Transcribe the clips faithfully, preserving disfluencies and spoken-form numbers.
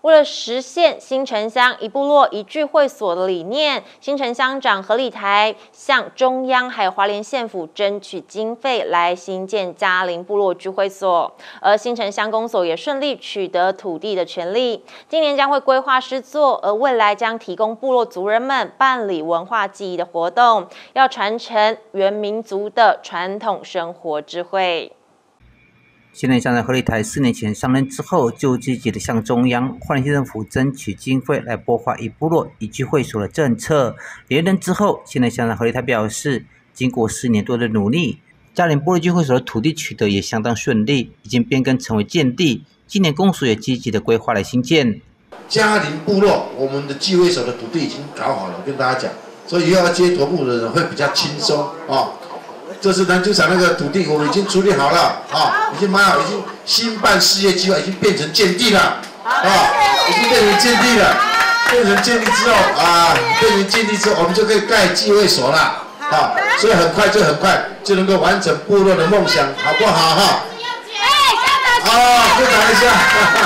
为了实现新城乡一部落一聚会所的理念，新城乡长何立台向中央还有花莲县府争取经费来新建嘉陵部落聚会所，而新城乡公所也顺利取得土地的权利，今年将会规划施作，而未来将提供部落族人们办理文化记忆的活动，要传承原民族的传统生活智慧。 新城乡长何立台四年前上任之后，就积极的向中央、花莲县政府争取经费来拨划一部落一聚会所的政策。连任之后，新城乡长何立台表示，经过四年多的努力，嘉陵部落聚会所的土地取得也相当顺利，已经变更成为建地。今年公所也积极的规划来兴建嘉陵部落，我们的聚会所的土地已经搞好了，跟大家讲，所以以后要接头部的人会比较轻松啊。这次篮球场那个土地我们已经处理好了啊，已经买好，已经新办事业计划已经变成建地了啊，已经变成建地了，变成建地之后啊，变成建地之后，我们就可以盖聚会所了啊，所以很快就很快就能够完成部落的梦想，好不好哈？啊，就打一下。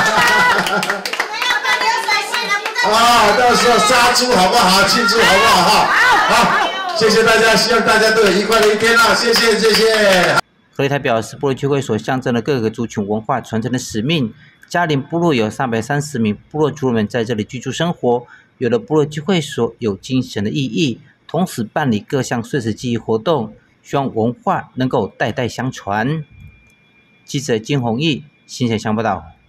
啊，到时候杀猪好不好？庆祝好不好哈？好。谢谢大家，希望大家都有愉快的一天啊！谢谢，谢谢。 何立台表示，部落聚会所象征了各个族群文化传承的使命。嘉陵部落有三百三十名部落族人们在这里居住生活，有了部落聚会所有精神的意义，同时办理各项岁时记忆活动，希望文化能够代代相传。记者金弘毅，新城乡报道。